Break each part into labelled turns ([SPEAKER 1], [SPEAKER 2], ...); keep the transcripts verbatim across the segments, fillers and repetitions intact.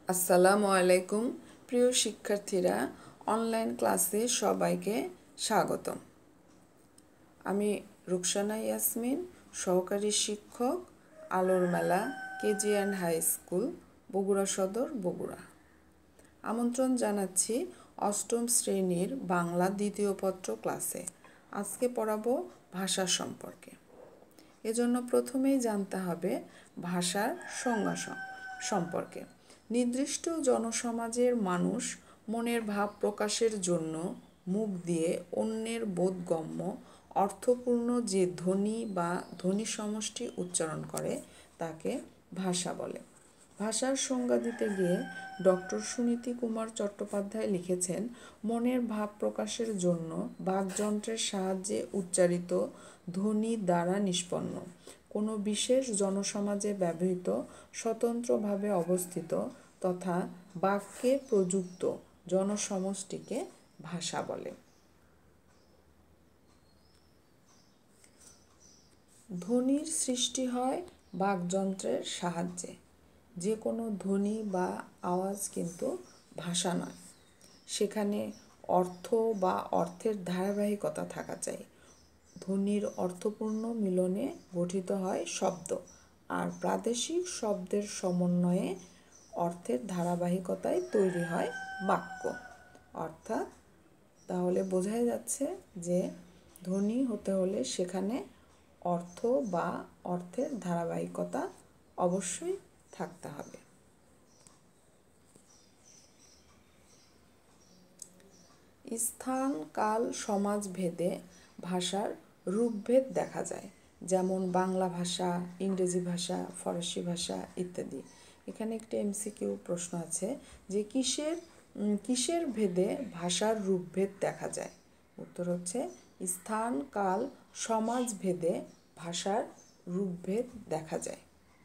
[SPEAKER 1] আসসালামু আলাইকুম প্রিয় শিক্ষার্থীরা, অনলাইন ক্লাসে সবাইকে স্বাগতম। আমি রুকসানা ইয়াসমিন, সহকারী শিক্ষক, Alor Mela KG and high school, Bogura Sadar, Bogura. আমন্ত্রণ জানাচ্ছি অষ্টম শ্রেণীর বাংলা দ্বিতীয় পত্র ক্লাসে। আজকে পড়াবো ভাষা সম্পর্কে। এজন্য প্রথমেই জানতে হবে ভাষার সংজ্ঞা সম্পর্কে। নির্দিষ্ট জনসমাজের মানুষ মনের ভাব প্রকাশের জন্য মুখ দিয়ে অন্যের বোধগম্য অর্থপূর্ণ যে ধ্বনি বা ধ্বনি সমষ্টি উচ্চারণ করে তাকে ভাষা বলে। ভাষার সংজ্ঞা দিতে গিয়ে ডক্টর সুনীতি কুমার চট্টোপাধ্যায় লিখেছেন, মনের ভাব প্রকাশের জন্য বাকযন্ত্রের সাহায্যে উচ্চারিত ধ্বনি দ্বারা নিষ্পন্ন কোনো বিশেষ জনসমাজে ব্যবহৃত স্বতন্ত্রভাবে অবস্থিত তথা বাক্যে প্রযুক্ত জনসমষ্টিকে ভাষা বলে। ধ্বনির সৃষ্টি হয় বাকযন্ত্রের সাহায্যে। যে কোনো ধ্বনি বা আওয়াজ কিন্তু ভাষা নয়, সেখানে অর্থ বা অর্থের ধারাবাহিকতা থাকা চাই। ধ্বনির অর্থপূর্ণ মিলনে গঠিত হয় শব্দ, আর প্রাদেশিক শব্দের সমন্বয়ে অর্থের ধারাবাহিকতায় তৈরি হয় বাক্য। অর্থাৎ তাহলে বোঝাই যাচ্ছে যে ধ্বনি হতে হলে সেখানে অর্থ বা অর্থের ধারাবাহিকতা অবশ্যই থাকতে হবে। স্থান, কাল, সমাজ ভেদে ভাষার রূপভেদ দেখা যায়, যেমন বাংলা ভাষা, ইংরেজি ভাষা, ফরাসি ভাষা ইত্যাদি। এখানে একটি এমসিকিউ প্রশ্ন আছে যে কিসের কিসের ভেদে ভাষার রূপভেদ দেখা যায়। উত্তর হচ্ছে স্থান, কাল, সমাজ ভেদে ভাষার রূপভেদ দেখা যায়।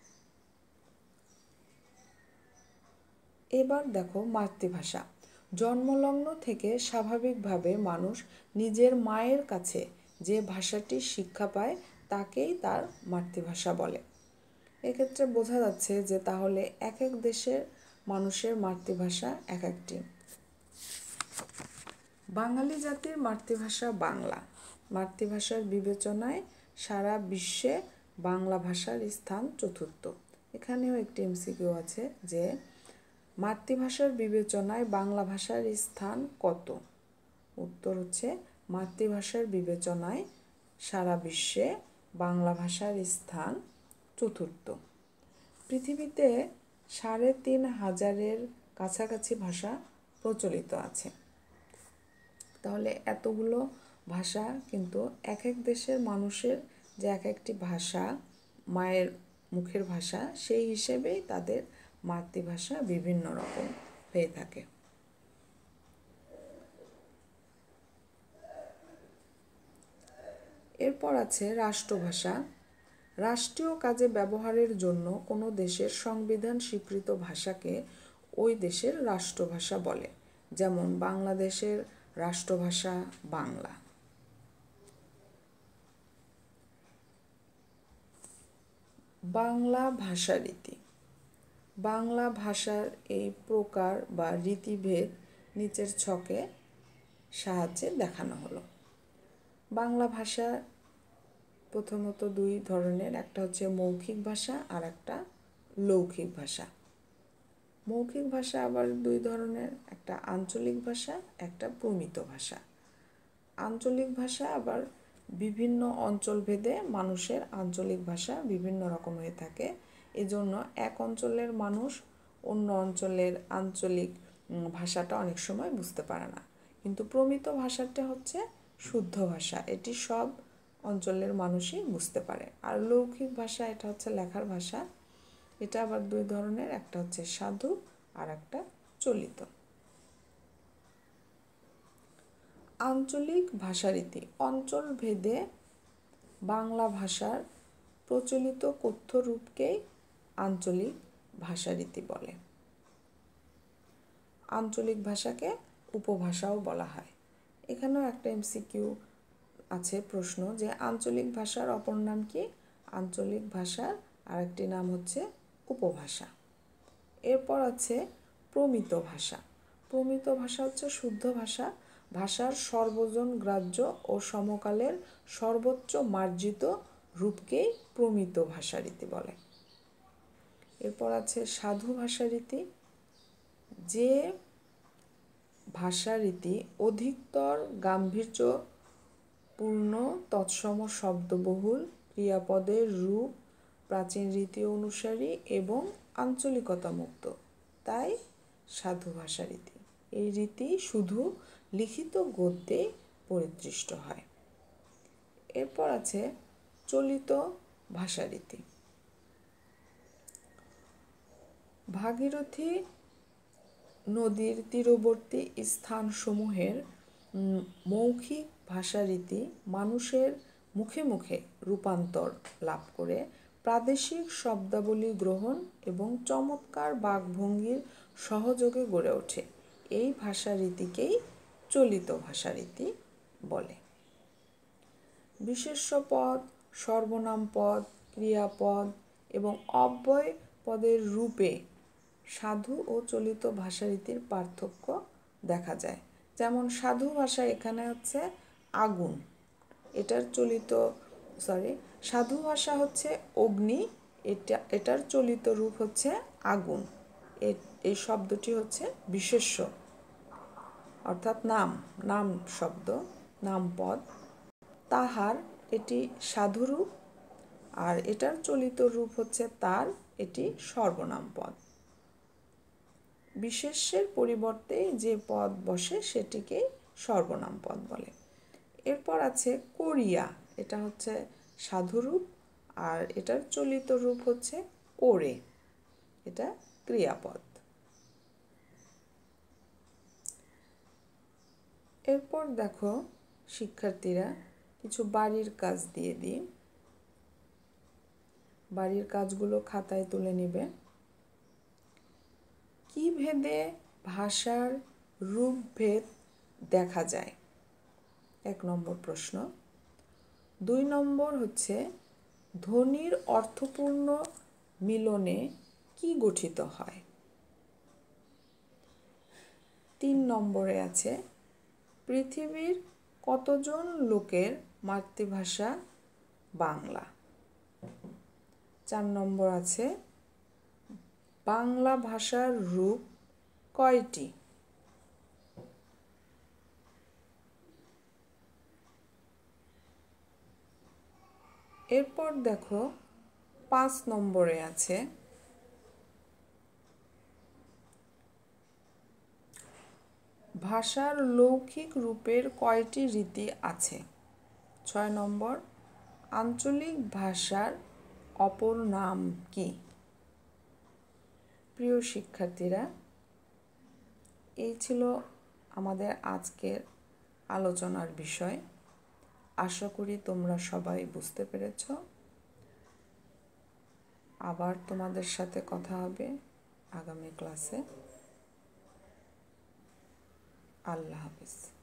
[SPEAKER 1] এবার দেখো মাতৃভাষা। জন্মলগ্ন থেকে স্বাভাবিকভাবে মানুষ নিজের মায়ের কাছে যে ভাষাটি শিক্ষা পায় তাকেই তার মাতৃভাষা বলে। এক্ষেত্রে বোঝা যাচ্ছে যে তাহলে এক এক দেশের মানুষের মাতৃভাষা এক একটি। বাঙালি জাতির মাতৃভাষা বাংলা। মাতৃভাষার বিবেচনায় সারা বিশ্বে বাংলা ভাষার স্থান চতুর্থ। এখানেও একটি এমসিকিউ আছে যে মাতৃভাষার বিবেচনায় বাংলা ভাষার স্থান কত। উত্তর হচ্ছে মাতৃভাষার বিবেচনায় সারা বিশ্বে বাংলা ভাষার স্থান চতুর্থ। পৃথিবীতে সাড়ে তিন হাজারের কাছাকাছি ভাষা প্রচলিত আছে। তাহলে এতগুলো ভাষা কিন্তু এক এক দেশের মানুষের যে এক একটি ভাষা, মায়ের মুখের ভাষা, সেই হিসেবেই তাদের মাতৃভাষা বিভিন্ন রকম হয়ে থাকে। এরপর আছে রাষ্ট্রভাষা। রাষ্ট্রীয় কাজে ব্যবহারের জন্য কোনো দেশের সংবিধান স্বীকৃত ভাষাকে ওই দেশের রাষ্ট্রভাষা বলে, যেমন বাংলাদেশের রাষ্ট্রভাষা বাংলা। বাংলা ভাষারীতি। বাংলা ভাষার এই প্রকার বা রীতিভেদ নিচের ছকে সাহায্যে দেখানো হলো। বাংলা ভাষা প্রথমত দুই ধরনের, একটা হচ্ছে মৌখিক ভাষা আর একটা লৌখিক ভাষা। মৌখিক ভাষা আবার দুই ধরনের, একটা আঞ্চলিক ভাষা, একটা প্রমিত ভাষা। আঞ্চলিক ভাষা আবার বিভিন্ন অঞ্চলভেদে মানুষের আঞ্চলিক ভাষা বিভিন্ন রকম হয়ে থাকে। এজন্য এক অঞ্চলের মানুষ অন্য অঞ্চলের আঞ্চলিক ভাষাটা অনেক সময় বুঝতে পারে না। কিন্তু প্রমিত ভাষাটা হচ্ছে শুদ্ধ ভাষা, এটি সব অঞ্চলের মানুষই বুঝতে পারে। আর লৌখিক ভাষা এটা হচ্ছে লেখার ভাষা। এটা আবার দুই ধরনের, একটা হচ্ছে সাধু আর একটা চলিত। আঞ্চলিক ভাষারীতি। অঞ্চল ভেদে বাংলা ভাষার প্রচলিত কথ্য রূপকেই আঞ্চলিক ভাষারীতি বলে। আঞ্চলিক ভাষাকে উপভাষাও বলা হয়। এখানেও একটা এমসিকিউ আছে প্রশ্ন যে আঞ্চলিক ভাষার অপর নাম কি। আঞ্চলিক ভাষার আরেকটি নাম হচ্ছে উপভাষা। এরপর আছে প্রমিত ভাষা। প্রমিত ভাষা হচ্ছে শুদ্ধ ভাষা, ভাষার সর্বজন গ্রাহ্য ও সমকালের সর্বোচ্চ মার্জিত রূপকেই প্রমিত ভাষারীতি বলে। এরপর আছে সাধু ভাষারীতি। যে ভাষারীতি অধিকতর গাম্ভীর্যপূর্ণ, তৎসম শব্দবহুল, ক্রিয়াপদের রূপ প্রাচীন রীতি অনুসারী এবং আঞ্চলিকতা মুক্ত, তাই সাধু ভাষারীতি। এই রীতি শুধু লিখিত গদ্যে পরিদৃষ্ট হয়। এরপর আছে চলিত ভাষারীতি। ভাগীরথী নদীর তীরবর্তী স্থানসমূহের মৌখিক ভাষারীতি মানুষের মুখে মুখে রূপান্তর লাভ করে প্রাদেশিক শব্দাবলী গ্রহণ এবং চমৎকার বাকভঙ্গির সহযোগে গড়ে ওঠে। এই ভাষারীতিকেই চলিত ভাষারীতি বলে। বিশেষ্য পদ, সর্বনাম পদ, ক্রিয়াপদ এবং অব্যয় পদের রূপে সাধু ও চলিত ভাষারীতির পার্থক্য দেখা যায়। যেমন সাধু ভাষা এখানে হচ্ছে আগুন, এটার চলিত সরি সাধু ভাষা হচ্ছে অগ্নি, এটা এটার চলিত রূপ হচ্ছে আগুন। এই শব্দটি হচ্ছে বিশেষ্য, অর্থাৎ নাম নাম শব্দ, নাম পদ। তাহার, এটি সাধুরূপ, আর এটার চলিত রূপ হচ্ছে তার, এটি সর্বনাম পদ। বিশেষ্যের পরিবর্তে যে পদ বসে সেটিকে সর্বনাম পদ বলে। এরপর আছে করিয়া, এটা হচ্ছে সাধুরূপ, আর এটার চলিত রূপ হচ্ছে করে, এটা ক্রিয়াপদ। এরপর দেখো শিক্ষার্থীরা, কিছু বাড়ির কাজ দিয়ে দিই, বাড়ির কাজগুলো খাতায় তুলে নেবে। কি ভেদে ভাষার রূপভেদ দেখা যায়? এক নম্বর প্রশ্ন। দুই নম্বর হচ্ছে ধ্বনির অর্থপূর্ণ মিলনে কি গঠিত হয়? তিন নম্বরে আছে পৃথিবীর কতজন লোকের মাতৃভাষা বাংলা? চার নম্বর আছে বাংলা ভাষার রূপ কয়টি? এরপর দেখো পাঁচ নম্বরে আছে ভাষার লৌকিক রূপের কয়টি রীতি আছে? ছয় নম্বর আঞ্চলিক ভাষার অপর নাম কি? প্রিয় শিক্ষার্থীরা, এই ছিল আমাদের আজকের আলোচনার বিষয়। আশা করি তোমরা সবাই বুঝতে পেরেছ। আবার তোমাদের সাথে কথা হবে আগামী ক্লাসে। আল্লাহ হাফেজ।